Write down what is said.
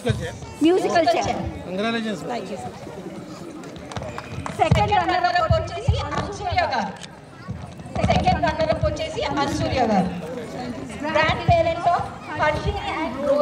Musical chair. Second runner up వచ్చేసి అన్సూర్య గారు. Second runner up వచ్చేసి అన్సూర్య గారు. Grandparents of Harshini and